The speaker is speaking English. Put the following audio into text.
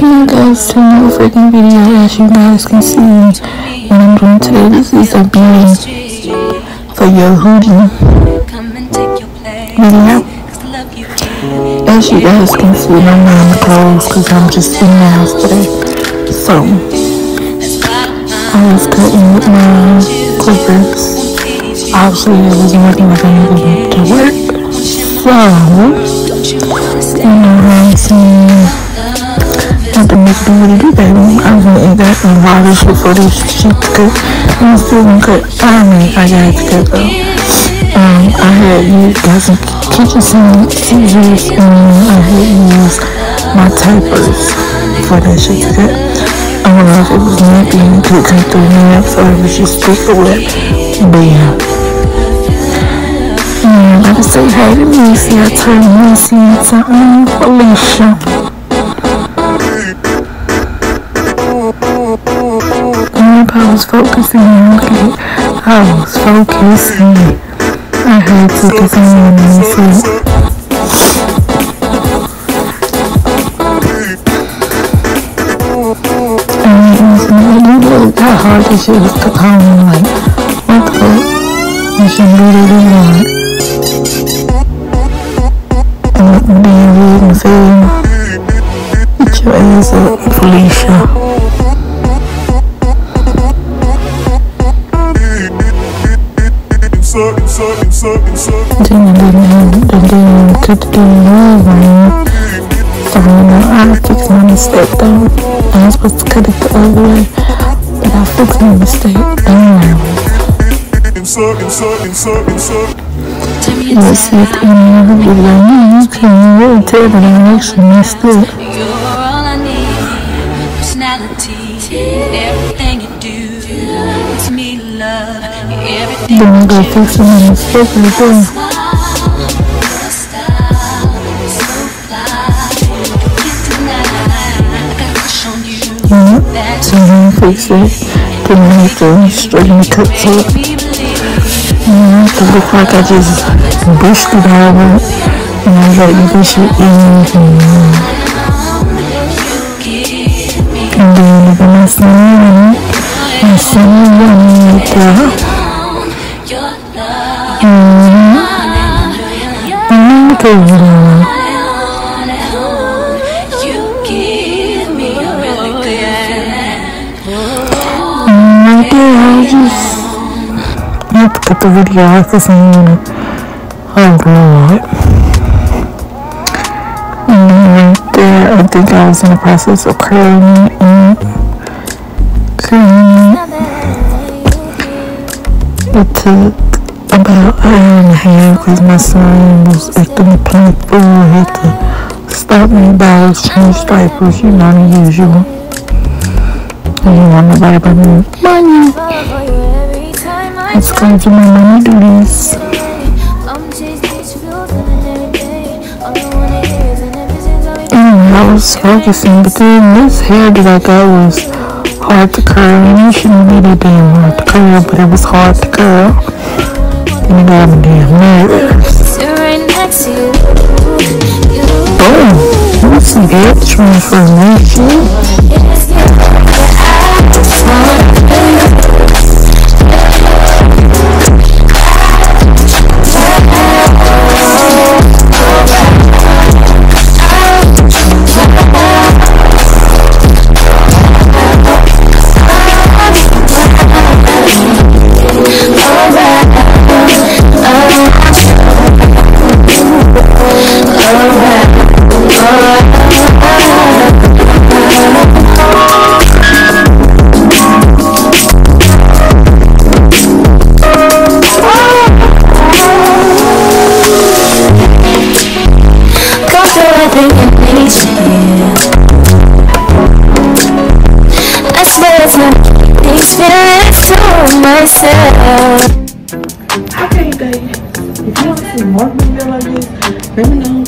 welcome you guys to a new freaking video. As you guys can see, what I'm doing today, this is a beauty for your hoodie video. As you guys can see, I'm wearing the clothes because I'm just in the house today. So, I was cutting with my clippers. Obviously, it wasn't looking like I needed to work. So, I'm seeing have to make do what it do, baby. I'm gonna got some water before this shit cut. I'm still gonna cut. I got it to cut though. I had got some kitchen scissors and I had used my tapers for that shit to cut. I don't know if it was nappy and it could cut through naps or it was just thick or what. But yeah. I just say hey to Missy. I turned Missy into Felicia. I was focusing, okay. I was focusing. I had to because I'm on the foot. And look how hard this shit was to come. Like, what the fuck? You should literally want. And then you can say, get your ass up, Felicia. Then cut the ring. So I fixed my mistake though. I was supposed to cut it the other way, but I fixed my mistake anyway. Let's see if any other video you can really tell that I actually messed up. Everything you do makes me love everything. Then I'm gonna fix it in the second thing. So I'm gonna fix it. Then I have to straighten the cuts up. I have to look like I just bushed it over. And I let you bush it in. And then if I'm not my son like that. Right there, I just have to cut the video off because I'm gonna, oh Lord. And then right there, I think I was in the process of curling it. It took about an hour and a half because my son was acting a plain fool. I had to stop me by change diapers, you know, the usual. I didn't want nobody but me. Money! It's going to my money duties. I was focusing, but then this hair that I got was hard to curl, and it shouldn't be that damn hard to curl, but it was hard to curl, and it got me damn nervous. Boom! What's some hair transformation? Okay, baby. If you want to see more video like this, let me know.